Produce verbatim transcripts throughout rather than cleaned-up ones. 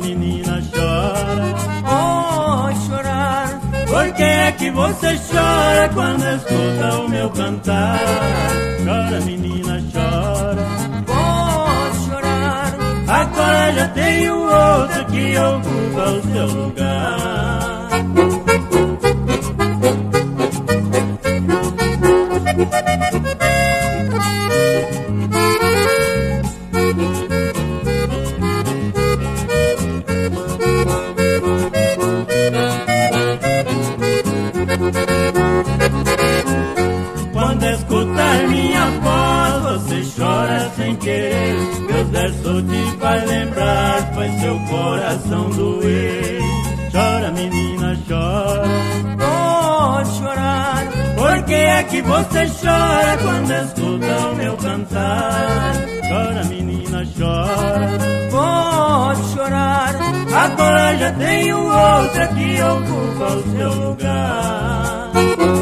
menina, chora. Oh, chorar. Por que é que você chora quando escuta o meu cantar? Chora, menina, chora. Oh, chorar. Agora já tenho outra que ocupa o seu lugar. Quando escutar minha voz, você chora sem querer. Meus versos te faz lembrar, faz seu coração doer. Chora, menina, chora. Oh, chorar. Por que é que você chora quando escuta o meu cantar? Chora, menina, chora. Oh, chorar. Agora já tenho outra que ocupa o seu lugar.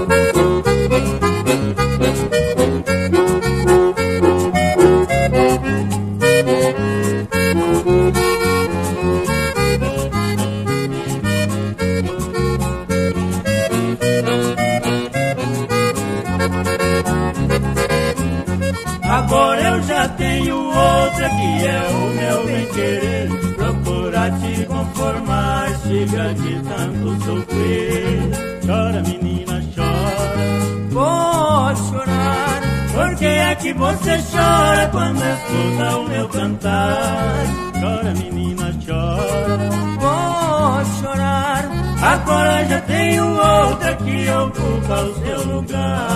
Agora eu já tenho outra que é o meu bem-querer. Procurar te conformar, chega de tanto sofrer. Chora, menina, chora. Vou chorar. Por que é que você chora quando escuta o meu cantar? Chora, menina, chora. Vou chorar. Agora já tenho outra que ocupa o seu lugar.